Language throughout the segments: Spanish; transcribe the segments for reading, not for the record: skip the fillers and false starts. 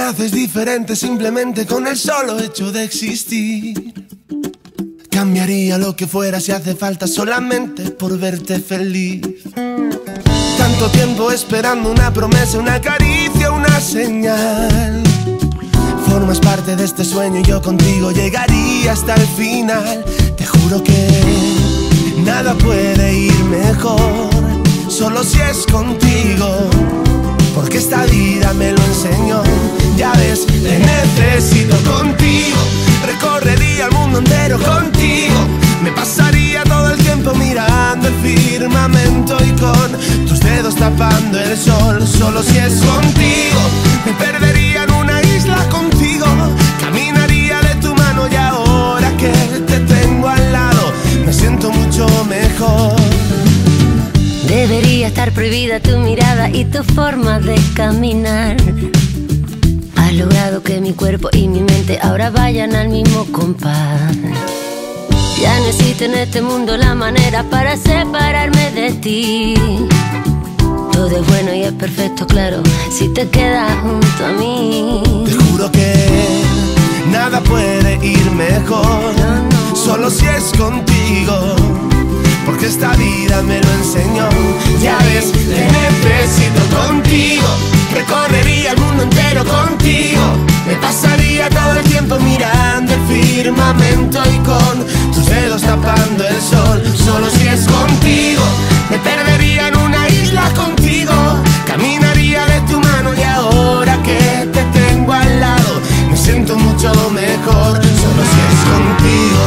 haces diferente simplemente con el solo hecho de existir. Cambiaría lo que fuera si hace falta solamente por verte feliz. Tanto tiempo esperando una promesa, una caricia, una señal. Formas parte de este sueño y yo contigo llegaría hasta el final. Te juro que nada puede ir mejor, solo si es contigo, porque esta vida me lo enseñó. Ya ves, te necesito contigo. Recorrería el mundo entero contigo. Me pasaría todo el tiempo mirando el firmamento y con tus dedos tapando el sol. Solo si es contigo. Me perdería en una isla contigo. Caminaría de tu mano y ahora que te tengo al lado me siento mucho mejor. Debería estar prohibida tu mirada y tu forma de caminar. Has logrado que mi cuerpo y mi mente ahora vayan al mismo compás. Ya no existe en este mundo la manera para separarme de ti. Todo es bueno y es perfecto, claro, si te quedas junto a mí. Te juro que nada puede ir mejor, solo si es contigo, porque esta vida me lo enseñó. Ya ves, te necesito contigo. Recorrería el mundo entero contigo. Me pasaría todo el tiempo mirando el firmamento y con tus dedos tapando el sol. Solo si es contigo. Me perdería en una isla contigo. Caminaría de tu mano y ahora que te tengo al lado me siento mucho mejor. Solo si es contigo.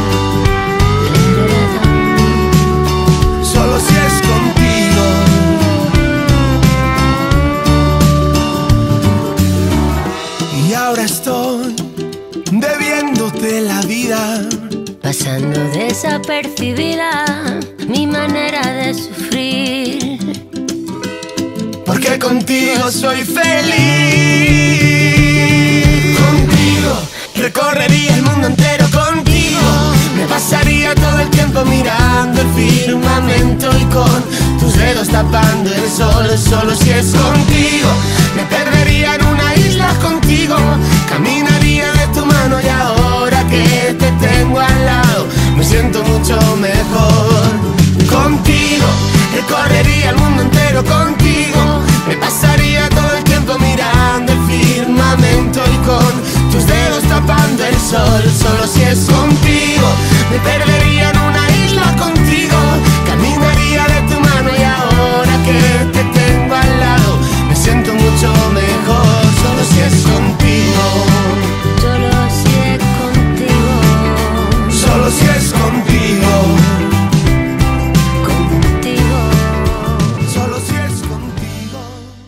Solo si es contigo. Y ahora estoy debiéndote la vida, pasando desapercibida mi manera de sufrir. Porque contigo soy feliz. Contigo recorrería el mundo entero contigo. Me pasaría todo el tiempo mirando el firmamento y con tus dedos tapando el sol. Solo si es contigo. Me perdería en una isla contigo. Caminaría de tu mano y ahora que te tengo al lado me siento mucho mejor. Contigo recorrería el mundo entero contigo. Me pasaría todo el tiempo mirando el firmamento y con tus dedos tapando el sol. Solo si es contigo. Me perdería en una isla contigo. Caminaría de tu mano y ahora que te tengo al lado me siento mucho mejor. Solo si es contigo. Solo si es contigo. Solo si es contigo. Contigo. Solo si es contigo.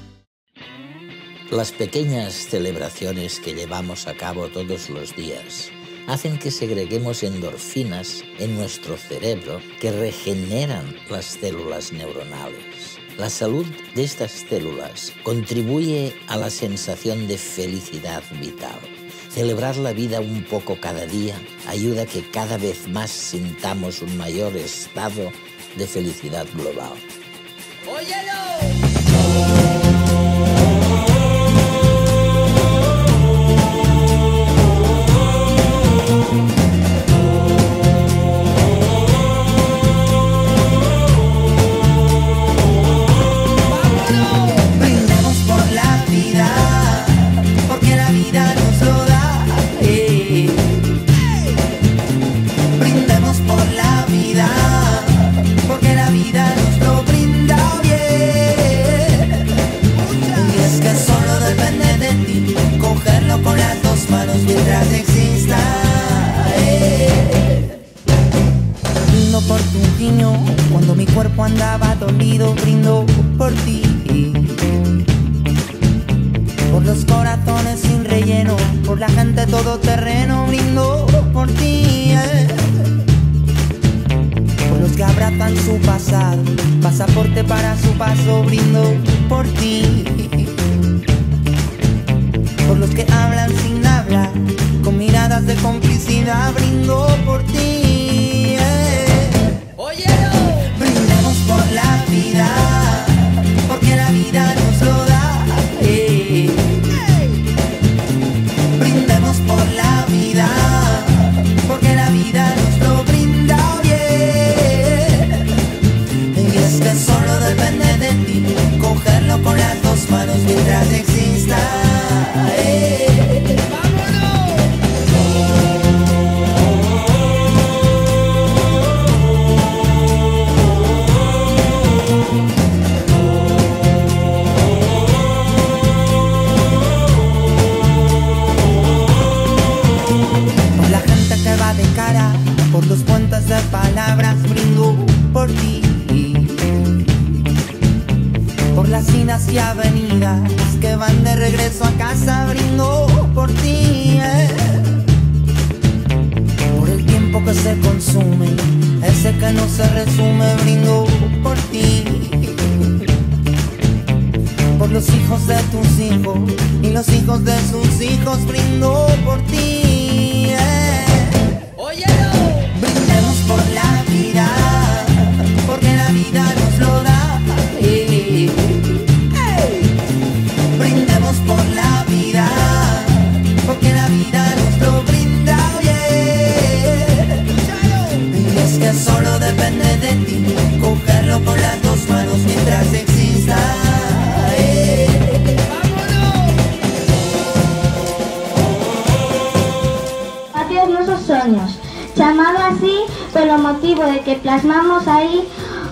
Las pequeñas celebraciones que llevamos a cabo todos los días hacen que segreguemos endorfinas en nuestro cerebro que regeneran las células neuronales. La salud de estas células contribuye a la sensación de felicidad vital. Celebrar la vida un poco cada día ayuda a que cada vez más sintamos un mayor estado de felicidad global. ¡Óyelo! Mientras exista, brindo por tu guiño. Cuando mi cuerpo andaba dolido, brindo por ti. Por los corazones sin relleno, por la gente todoterreno, brindo por ti. Por los que abrazan su pasado, pasaporte para su paso, brindo por ti. Por los que hablan sin hablar, con miradas de complicidad, brindo por ti. ¡Óyelo! Brindemos por la vida, porque la vida nos lo da. vida de cara, por los puentes de palabras brindo por ti. Por las esquinas y avenidas que van de regreso a casa brindo por ti. Por el tiempo que se consume, ese que no se resume, brindo por ti. Por los hijos de tus hijos y los hijos de sus hijos, brindo por ti. Óyelo. Brindemos por la vida, porque la vida nos lo da. Brindemos por la vida, porque la vida nos lo brinda. Y es que solo depende de ti cogerlo con las dos manos mientras exista. Patio de nosos soños, chamado así polo motivo de que plasmamos aí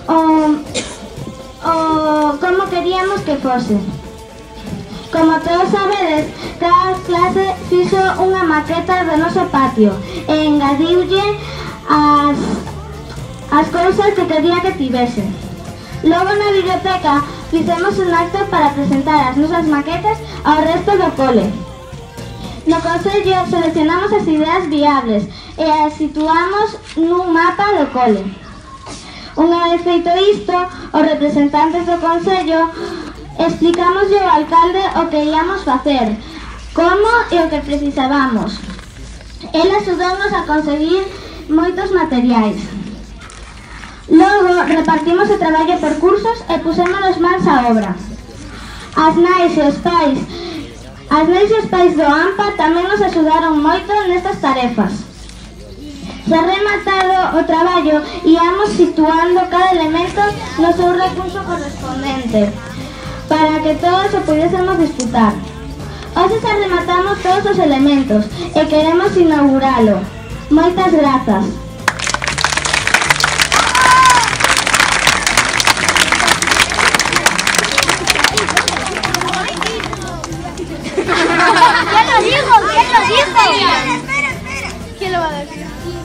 o como queríamos que fose. Como todos sabedes, cada clase fixo unha maqueta do noso patio e engadiulle as cousas que quería que tivese. Logo na biblioteca fixemos un acto para presentar as nosas maquetas ao resto do cole. No concello seleccionamos as ideas viables e as situamos nun mapa do cole. Unha vez feito isto, os representantes do concello explicámoslle ao alcalde o que íamos facer, como e o que precisabamos. El axudounos a conseguir moitos materiais. Logo, repartimos o traballo por cursos e pusémonos mans á obra. As nais e os pais do AMPA tamén nos axudaron moito nestas tarefas. Se rematado o traballo, íamos situando cada elemento no seu recurso correspondente, para que todos o pudiésemos disfrutar. Hoxe xa rematamos todos os elementos e queremos inauguralo. Moitas grazas. ¿Quién lo dijo? ¿Quién lo va a decir?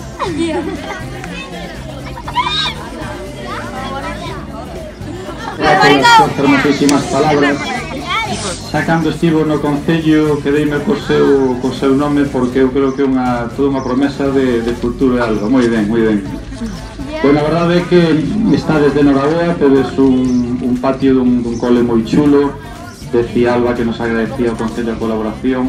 Por hermosísimas palabras. Xa cando estivo no Concello quedeime co seu nome porque eu creo que é toda unha promesa de futuro e algo. Moi ben, moi ben. Pois a verdade é que está desde Noraboa, tedes un patio dun cole moi chulo. Decía Alba que nos agradecía o Concello a colaboración.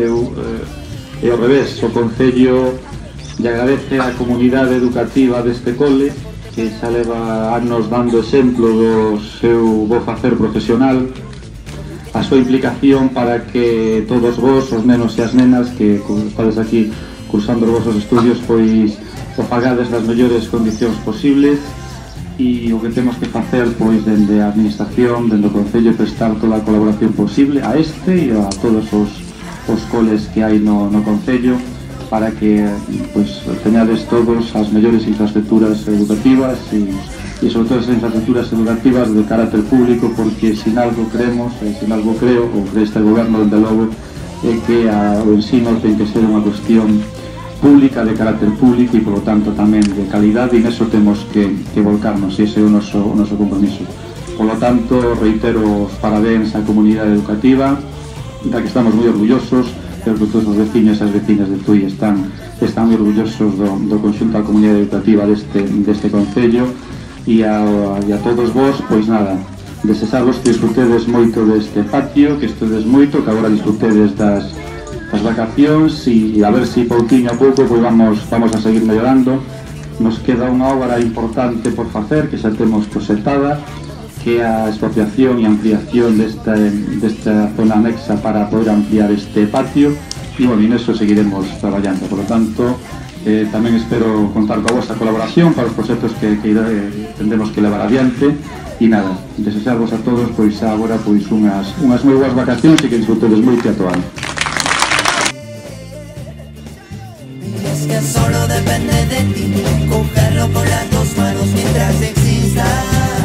E ao revés, o Concello lle agradece a comunidade educativa deste cole, que xa leva anos dando exemplo do seu bo facer profesional, a súa implicación para que todos vos, os nenos e as nenas que estades aquí cursando os vosos estudios, pois o fagades nas mellores condicións posibles. E o que temos que facer, pois, dende a administración, dende o Concello, prestar toda a colaboración posible a este e a todos os coles que hai no Concello, para que pois, teñades todos as mellores infraestructuras educativas e sobre todo as infraestructuras educativas de carácter público, porque sin algo creemos, sin algo creo, ou cree este goberno, dende logo, é que o ensino ten que ser unha cuestión pública, de carácter público e, por lo tanto, tamén de calidade, e neso temos que volcarnos, e ese é o noso compromiso. Por lo tanto, reitero os parabéns á comunidade educativa, da que estamos moi orgullosos. Creo que todos os veciños e as veciñas de Tui están moi orgullosos do conxunto da comunidade educativa deste Concello, e a todos vos, pois nada, desexarvos que disfrutedes moito deste patio, que estudedes moito, que agora disfrutedes das vacacións, e a ver se pouquinho a pouco pois vamos a seguir mellorando. Nos queda unha obra importante por facer, que xa temos proxectada, que é a expropiación e ampliación desta zona anexa para poder ampliar este patio, e bueno, en eso seguiremos traballando. Por lo tanto, tamén espero contar coa vosa colaboración para os proxectos que tendremos que levar adiante. E nada, desexarvos a todos pois agora pois unhas moi boas vacacións e que disfrutedes moito a todo ano. Es que solo depende de ti cogerlo con las dos manos mientras exista.